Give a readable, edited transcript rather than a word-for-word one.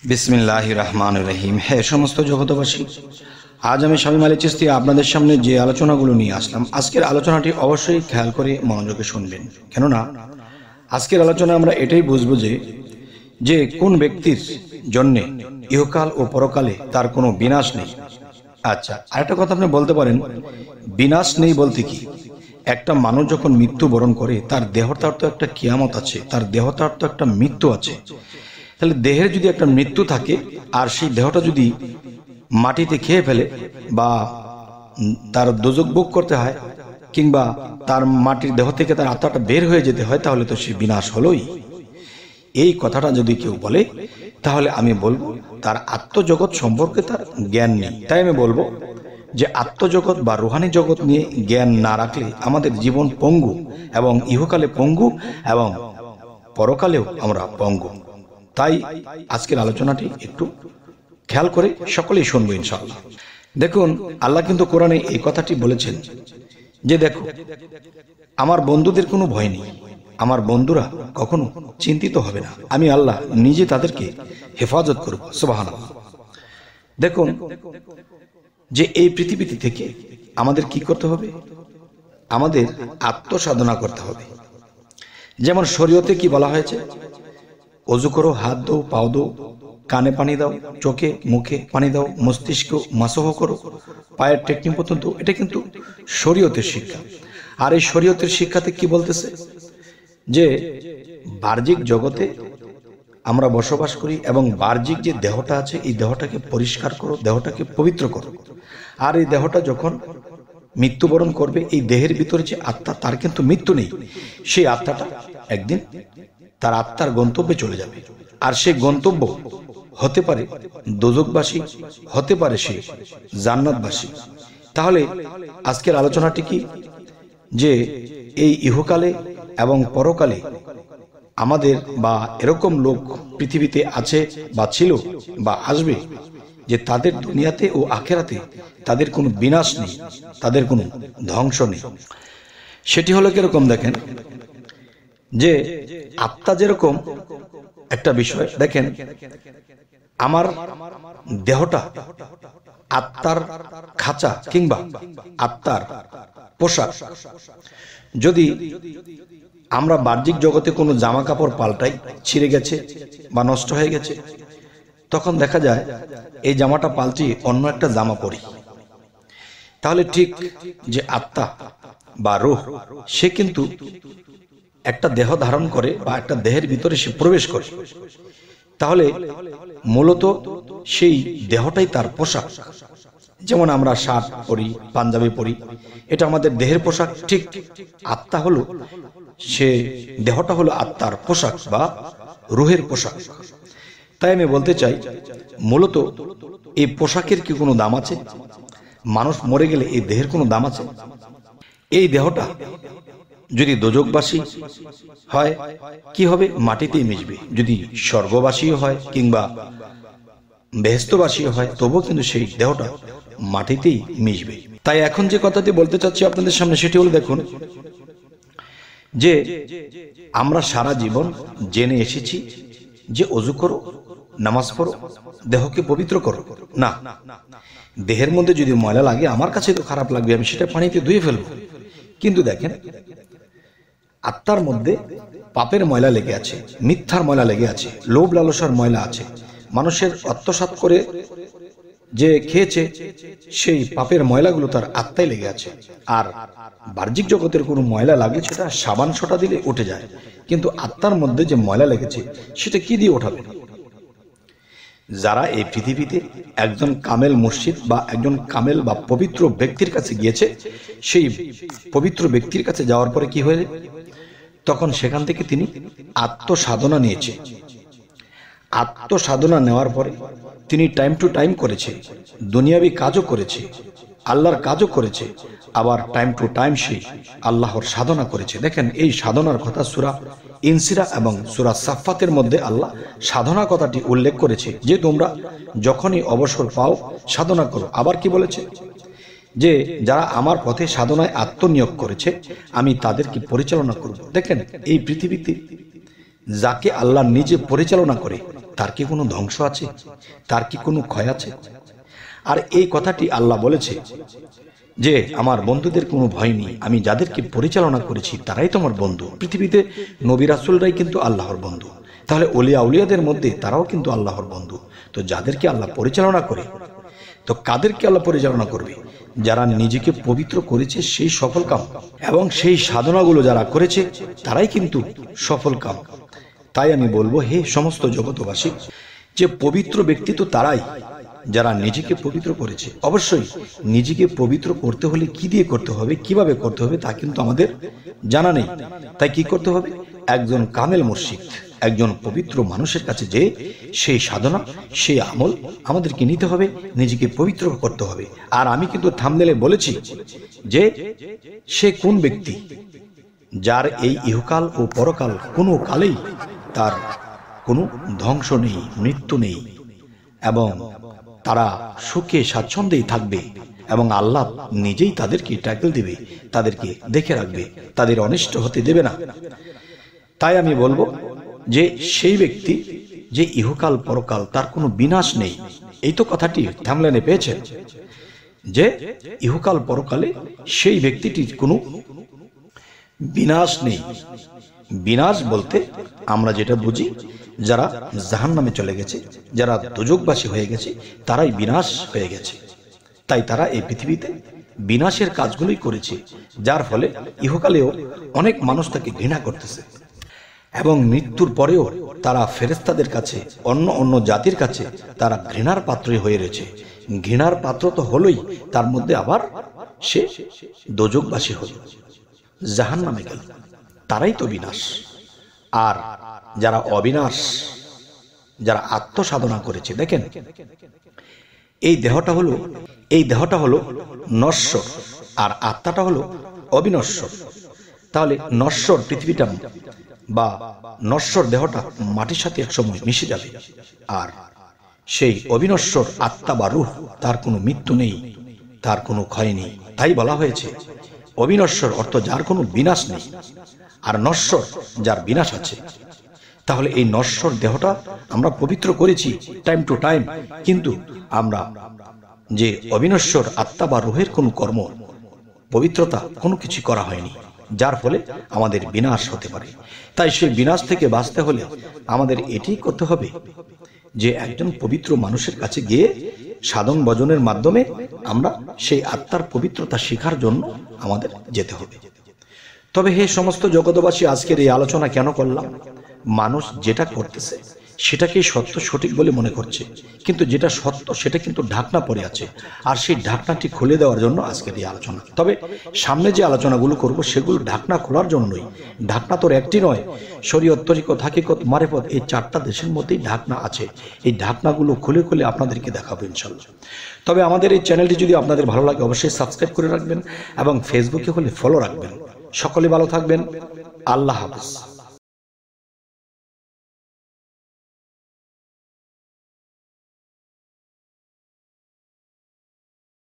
বিসমিল্লাহির রহমানির রহিম। হে সমস্ত জগতবাসী, আজ আমি শামীম আলী চিশতি আপনাদের সামনে যে আলোচনাগুলো নিয়ে আসলাম, আজকের আলোচনাটি অবশ্যই খেয়াল করে মনোযোগে শুনবেন। কেননা আজকের আলোচনা আমরা এটাই বুঝবো যে কোন ব্যক্তির জন্যে ইহকাল ও পরকালে তার কোনো বিনাশ নেই। আচ্ছা, আরেকটা কথা আপনি বলতে পারেন, বিনাশ নেই বলতে কি? একটা মানুষ যখন মৃত্যুবরণ করে তার দেহটার তো একটা কিয়ামত আছে, তার দেহটার তো একটা মৃত্যু আছে। তাহলে দেহের যদি একটা মৃত্যু থাকে আর সেই দেহটা যদি মাটিতে খেয়ে ফেলে বা তার দোজক ভোগ করতে হয় কিংবা তার মাটির দেহ থেকে তার আত্মাটা বের হয়ে যেতে হয়, তাহলে তো সে বিনাশ হলোই। এই কথাটা যদি কেউ বলে তাহলে আমি বলবো তার আত্মজগৎ সম্পর্কে তার জ্ঞান নেই। তাই আমি বলবো যে আত্মজগৎ বা রুহানি জগৎ নিয়ে জ্ঞান না রাখলে আমাদের জীবন পঙ্গু, এবং ইহকালে পঙ্গু এবং পরকালেও আমরা পঙ্গু। তাই আজকের আলোচনাটি একটু খেয়াল করে সকলেই শুনবো ইনশাআল্লাহ। দেখুন, আল্লাহ কিন্তু কোরআনে এই কথাটি বলেছেন যে দেখো, আমার বন্ধুদের কোনো ভয় নেই, আমার বন্ধুরা কখনো চিন্তিত হবে না, আমি আল্লাহ নিজে তাদেরকে হেফাজত করব। সুবহানাল্লাহ। দেখুন যে এই পৃথিবীতে থেকে আমাদের কি করতে হবে? আমাদের আত্মসাধনা করতে হবে। যেমন শরীয়তে কি বলা হয়েছে? অজু করো, হাত দাও, পাও দাও, কানে পানি দাও, চোখে মুখে পানি দাও, মস্তিষ্ক মাসহ করো, পায়ের টেকনিক পর্যন্ত। এটা কিন্তু শরীয়তের শিক্ষা। আর এই শরীয়তের শিক্ষাতে কি বলতেছে? যে বাহ্যিক জগতে আমরা বসবাস করি এবং বাহ্যিক যে দেহটা আছে এই দেহটাকে পরিষ্কার করো, দেহটাকে পবিত্র করো। আর এই দেহটা যখন মৃত্যুবরণ করবে, এই দেহের ভিতরে যে আত্মা, তার কিন্তু মৃত্যু নেই। সেই আত্মাটা একদিন তার আত্মার গন্তব্যে চলে যাবে। আর সেই গন্তব্য হতে পারে দোজখবাসী, হতে পারে সে জান্নাতবাসী। তাহলে আজকের আলোচনাটি কি? যে এই ইহকালে এবং পরকালে আমাদের বা এরকম লোক পৃথিবীতে আছে বা ছিল বা আসবে যে তাদের দুনিয়াতে ও আখেরাতে তাদের কোনো বিনাশ নেই, তাদের কোনো ধ্বংস নেই। সেটি হলো কিরকম? দেখেন যে আত্মা যেরকম একটা বিষয়, দেখেন আমার দেহটা আত্মার খাঁচা কিংবা আত্মার পোশাক। যদি আমরা বাহ্যিক জগতে কোনো জামা কাপড় পাল্টাই, ছিঁড়ে গেছে বা নষ্ট হয়ে গেছে, তখন দেখা যায় এই জামাটা পাল্টিয়ে অন্য একটা জামা পরি। তাহলে ঠিক যে আত্মা বা রূহ, সে কিন্তু একটা দেহ ধারণ করে বা একটা দেহের ভিতরে সে প্রবেশ করে। তাহলে মূলত সেই দেহটাই তার পোশাক। যেমন আমরা শার্ট পরি, পাঞ্জাবি পরি, এটা আমাদের দেহের পোশাক। ঠিক আত্মা হলো, সে দেহটা হলো আত্মার পোশাক বা রুহের পোশাক। তাই আমি বলতে চাই, মূলত এই পোশাকের কি কোনো দাম আছে? মানুষ মরে গেলে এই দেহের কোনো দাম আছে? এই দেহটা যদি দোজখবাসী হয় কি হবে? মাটিতেই মিশবে। যদি স্বর্গবাসীও হয় কিংবা বেহেশতবাসীও হয়, তবুও কিন্তু সেই দেহটা মাটিতেই মিশবে। তাই এখন যে কথাটি বলতে চাচ্ছি আপনাদের সামনে, সেটি হলো, দেখুন যে আমরা সারা জীবন জেনে এসেছি যে অজু করো, নামাজ পড়ো, দেহকে পবিত্র করো। না, দেহের মধ্যে যদি ময়লা লাগে, আমার কাছে তো খারাপ লাগবে, আমি সেটা পানিতে ধুয়ে ফেলবো। কিন্তু দেখেন, আত্মার মধ্যে পাপের ময়লা লেগে আছে, মিথ্যার ময়লা লেগে আছে, লোভ লালসার ময়লা আছে, মানুষের আত্মসাৎ করে যে খেয়েছে সেই পাপের ময়লাগুলো তার আত্মায় লেগে আছে। আর বাহ্যিক জগতের কোনো ময়লা লাগে সেটা সাবান সোটা দিলে উঠে যায়, কিন্তু আত্মার মধ্যে যে ময়লা লেগেছে সেটা কি দিয়ে ওঠাবে? যারা এই পৃথিবীতে একজন কামেল মুর্শিদ বা একজন কামেল বা পবিত্র ব্যক্তির কাছে গিয়েছে, সেই পবিত্র ব্যক্তির কাছে যাওয়ার পরে কি হয়েছে? তখন সেখান থেকে তিনি আত্মসাধনা নিয়েছে। আত্মসাধনা নেওয়ার পরে তিনি টাইম টু টাইম করেছে, দুনিয়াবি কাজও করেছে, আল্লাহর কাজও করেছে, আবার টাইম টু টাইম সে আল্লাহর সাধনা করেছে। দেখেন, এই সাধনার কথা সূরা ইনসিরা এবং সূরা সাফফাতের মধ্যে আল্লাহ সাধনা কথাটি উল্লেখ করেছে যে তোমরা যখনই অবসর পাও সাধনা করো। আবার কি বলেছে? যে যারা আমার পথে সাধনায় আত্মনিয়োগ করেছে আমি তাদেরকে পরিচালনা করব। দেখেন, এই পৃথিবীতে যাকে আল্লাহ নিজে পরিচালনা করে তার কি কোনো ধ্বংস আছে? তার কি কোনো ক্ষয় আছে? আর এই কথাটি আল্লাহ বলেছে যে আমার বন্ধুদের কোনো ভয় নেই, আমি যাদেরকে পরিচালনা করেছি তারাই তোমার বন্ধু। পৃথিবীতে নবী রাসূলরাই কিন্তু আল্লাহর বন্ধু, তাহলে ওলিয়া উলিয়াদের মধ্যে তারাও কিন্তু আল্লাহর বন্ধু। তো যাদেরকে আল্লাহ পরিচালনা করে, তো কাদেরকে আল্লাহ পরিচালনা করবে? যারা নিজেকে পবিত্র করেছে সেই সফল কাম, এবং সেই সাধনাগুলো যারা করেছে তারাই কিন্তু সফল কাম। তাই আমি বলবো, হে সমস্ত জগতবাসী, যে পবিত্র ব্যক্তি তো তারাই যারা নিজেকে পবিত্র করেছে। অবশ্যই নিজেকে পবিত্র করতে হলে কি দিয়ে করতে হবে, কিভাবে করতে হবে তা কিন্তু আমাদের জানা নেই। তাই কি করতে হবে? একজন কামেল মুর্শিদ, একজন পবিত্র মানুষের কাছে যে সেই সাধনা, সেই আমল আমাদেরকে নিতে হবে, নিজেকে পবিত্র করতে হবে। আর আমি কিন্তু থাম্বনেলে বলেছি যে সে কোন ব্যক্তি যার এই ইহকাল ও পরকাল কোনো কালেই তার কোনো ধ্বংস নেই, মৃত্যু নেই, এবং তারা সুখে স্বাচ্ছন্দ্যেই থাকবে, এবং আল্লাহ নিজেই তাদেরকে ট্যাকল দিবে, তাদেরকে দেখে রাখবে, তাদের অনিষ্ট হতে দেবে না। তাই আমি বলবো যে সেই ব্যক্তি যে ইহকাল পরকাল তার কোনো বিনাশ নেই, এই তো কথাটি থাম্বনেলে পেয়েছেন যে ইহকাল পরকালে সেই ব্যক্তিটির কোনো বিনাশ নেই। বিনাশ বলতে আমরা যেটা বুঝি, যারা জাহান্নামে চলে গেছে, যারা দোজখবাসী হয়ে গেছে, তারাই বিনাশ হয়ে গেছে। তাই তারা এই পৃথিবীতে বিনাশের কাজগুলোই করেছে, যার ফলে ইহকালেও অনেক মানুষ তাকে ঘৃণা করতেছে, এবং মৃত্যুর পরেও তারা ফেরেশতাদের কাছে, অন্য অন্য জাতির কাছে তারা ঘৃণার পাত্রই হয়ে রয়েছে। ঘৃণার পাত্র তো হলোই, তার মধ্যে আবার সে দোজখবাসী হল, জাহান্নামে গেল, তারাই তো বিনাশ। আর যারা অবিনাশ, যারা আত্মসাধনা করেছে, দেখেন এই দেহটা হলো নশ্বর, আর আত্মাটা হলো অবিনশ্বর। তাহলে নশ্বর পৃথিবীটা বা নশ্বর দেহটা মাটির সাথে একসময় মিশে যাবে, আর সেই অবিনশ্বর আত্মা বা রূহ, তার কোনো মৃত্যু নেই, তার কোনো ক্ষয় নেই। তাই বলা হয়েছে অবিনশ্বর অর্থ যার কোনো বিনাশ নেই, আর নশ্বর যার বিনাশ আছে। তাহলে এই নশ্বর দেহটা আমরা পবিত্র করেছি টাইম টু টাইম, কিন্তু আমরা যে অবিনশ্বর আত্মা বা রূহের কোনো কর্ম, পবিত্রতা কোনো কিছু করা হয়নি, যার ফলে আমাদের বিনাশ হতে পারে। তাই সেই বিনাশ থেকে বাঁচতে হলে আমাদের এটি করতে হবে যে একজন পবিত্র মানুষের কাছে গিয়ে সাধন ভজনের মাধ্যমে আমরা সেই আত্মার পবিত্রতা শেখার জন্য আমাদের যেতে হবে। তবে হে সমস্ত জগতবাসী, আজকের এই আলোচনা কেন করলাম? মানুষ যেটা করতেছে সেটাকেই সত্য সঠিক বলে মনে করছে, কিন্তু যেটা সত্য সেটা কিন্তু ঢাকনা পড়ে আছে, আর সেই ঢাকনাটি খুলে দেওয়ার জন্য আজকের এই আলোচনা। তবে সামনে যে আলোচনাগুলো করব সেগুলো ঢাকনা খোলার জন্যই। ঢাকনা তোর একটি নয়, শরীয়ত, তরিকত, হাকিকত, মারেফত, এই চারটা দেশের মধ্যেই ঢাকনা আছে। এই ঢাকনাগুলো খুলে খুলে আপনাদেরকে দেখাবো ইনশাল্লাহ। তবে আমাদের এই চ্যানেলটি যদি আপনাদের ভালো লাগে অবশ্যই সাবস্ক্রাইব করে রাখবেন, এবং ফেসবুকে হলে ফলো রাখবেন। সকলে ভালো থাকবেন। আল্লাহ হাফেজ।